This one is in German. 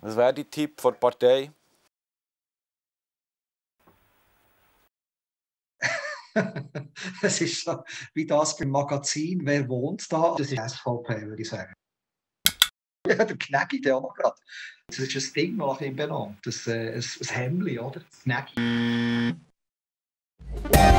Was wäre dein Tipp für die Partei? Es ist so wie das beim Magazin, wer wohnt da? Das ist SVP, würde ich sagen. Ja, der Knägi, der auch noch gerade. Das ist ein Ding noch im Benannt. Ein Hemdli, oder? Das Knägi.